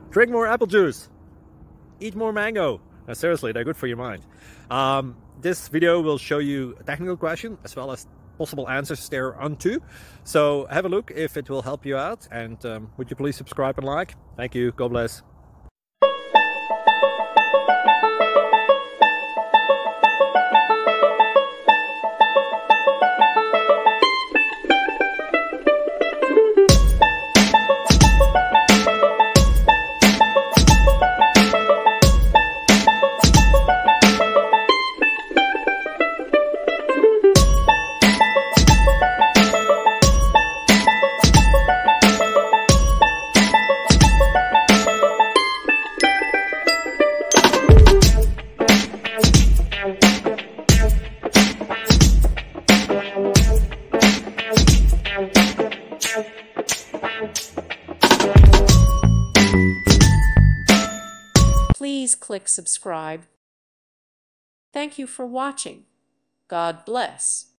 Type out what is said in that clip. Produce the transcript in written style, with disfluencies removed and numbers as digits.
Drink more apple juice. Eat more mango. No, seriously, they're good for your mind. This video will show you a technical question as well as possible answers thereunto. So have a look if it will help you out, and would you please subscribe and like? Thank you. God bless. Please click subscribe. Thank you for watching. God bless.